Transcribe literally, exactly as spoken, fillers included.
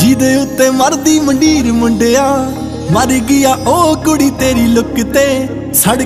ਜਿਹਦੇ ਉੱਤੇ ਮਰਦੀ ਮੰਡੀਰ ਮੁੰਡਿਆ, ਮਰ ਗਿਆ ਉਹ ਕੁੜੀ ਤੇਰੀ ਲੁੱਕ ਤੇ।